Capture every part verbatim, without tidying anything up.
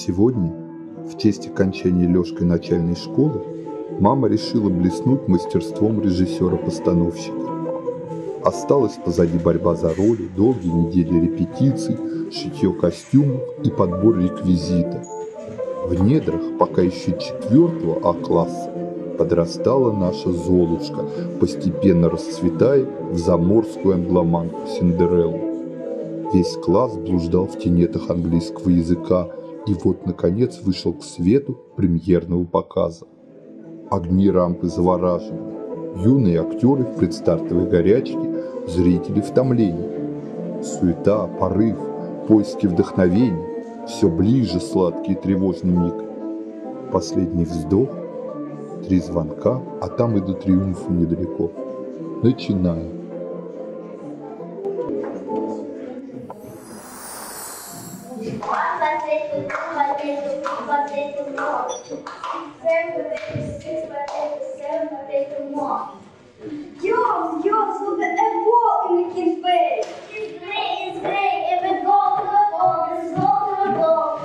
Сегодня, в честь окончания Лёшкой начальной школы, мама решила блеснуть мастерством режиссера-постановщика. Осталась позади борьба за роли, долгие недели репетиций, шитье костюмов и подбор реквизита. В недрах пока еще четвертого А-класса подрастала наша Золушка, постепенно расцветая в заморскую англоманку Синдереллу. Весь класс блуждал в тенетах английского языка, и вот, наконец, вышел к свету премьерного показа. Огни рампы завораживали. Юные актеры в предстартовой горячке, зрители в томлении. Суета, порыв, поиски вдохновения, все ближе сладкий и тревожный миг. Последний вздох, три звонка, а там и до триумфа недалеко. Начинаем. Girls, girls, look at that ball in the kid's face. It's great, it's great. If it goes to the ball, it's goes to the ball.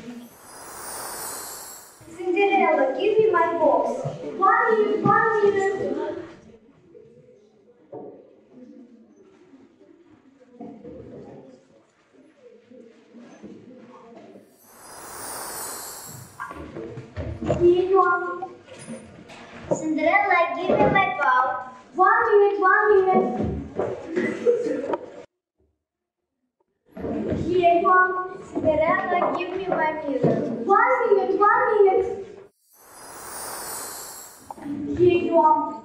Cinderella, give me my box. One minute, one minute. Here you are. Cinderella, give me my ball. One minute, one minute. Here you are. Cinderella, give me my mirror. One minute, one minute. Here you are.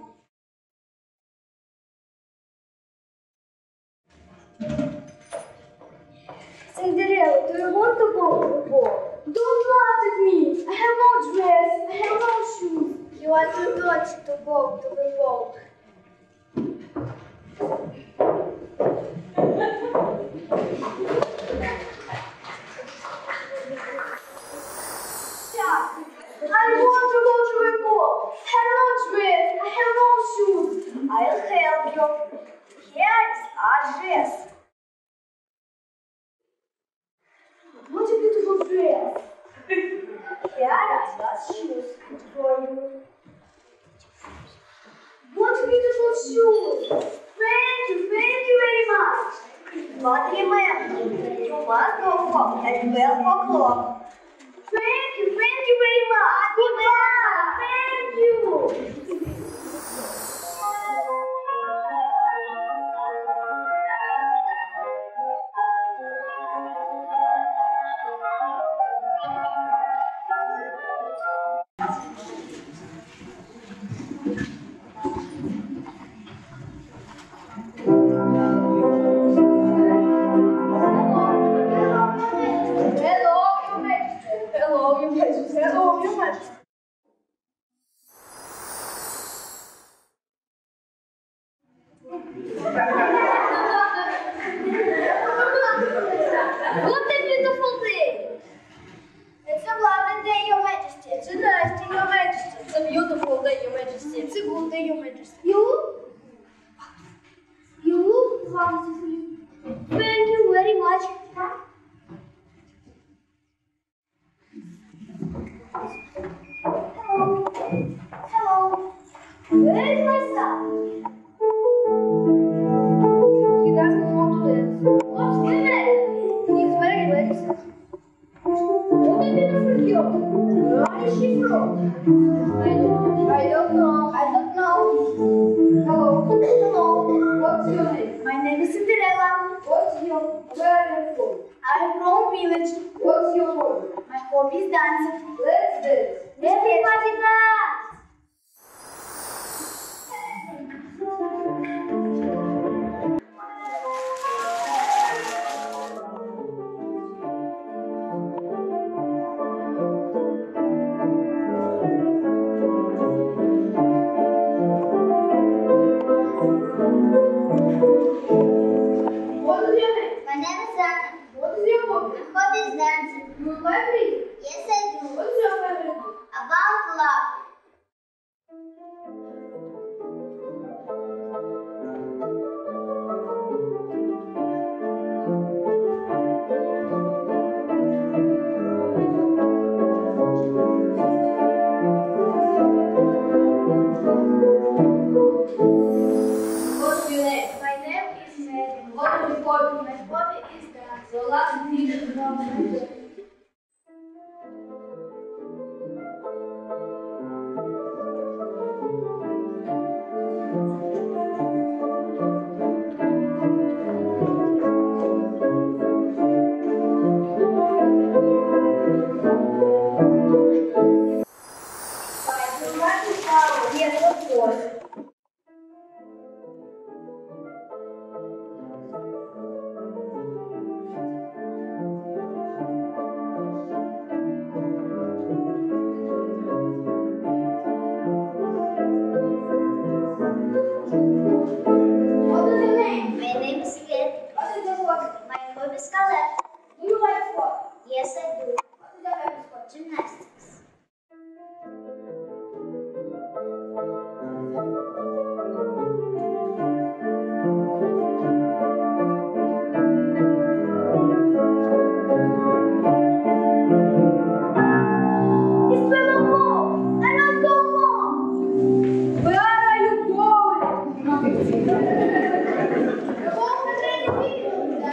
Cinderella, do you want to go to the ball? Don't laugh at me. I have no dress. I have no shoes. You are too dirty to go to the ball. I want to go to the ball. I have no dress. I have no shoes. I'll help you. Here is our dress. What a beautiful dress. Here are your shoes for you. What beautiful shoes. Thank you, thank you very much. But remember, you must go home at twelve o'clock. Thank you, thank you very much. Goodbye. Thank you. What a beautiful day! It's a lovely day, Your Majesty. It's a nice day, Your Majesty. It's a beautiful day, Your Majesty. It's a good day, Your Majesty. You? You look wonderful. Thank you very much. Hello. Hello. Where is my son? He doesn't want to dance. What's with it? He's very lazy. What a beautiful girl. Where is she from? I don't know. I don't know. I don't know. Hello. Hello. What's your name? My name is Cinderella. What's your? Where are you from? I'm from village. What's your hobby? My hobby is dancing. Let's dance. Everybody dance. What is your name? My name is Anna. What is your hobby? My hobby is dancing. You like reading? Yes, I do. What's your favorite book? About love. Yes, of course. What is your name? My name is Ed. What is your hobby? My hobby is ballet. Do you like sport? Yes, I do. What is your favorite sport? Gymnastics. It's twelve o'clock. I must go home. Where are you going? Go home and play the video.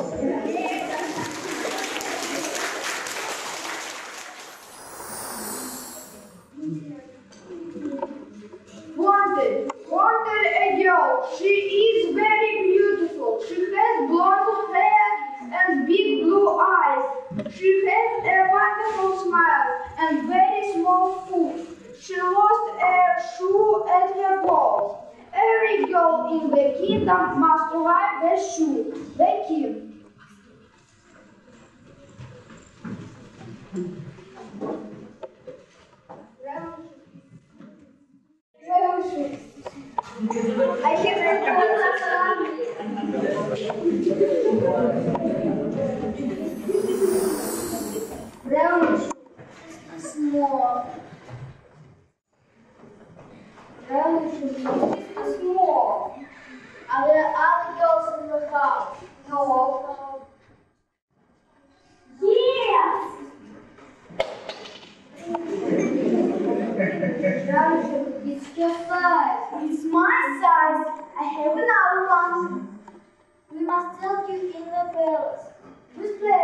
Wanted. Wanted a girl. She is very beautiful. She has blonde hair and big blue eyes. She has a wonderful smile and very small foot. She lost a shoe at her ball. Every girl in the kingdom must like the shoe. The king. Revolution. I have Revolution. Small. Revolution is small. Are there other girls in the house? No. Yes. Revolution, it's your size. It's my size. I have another one. We must take you in the palace. This place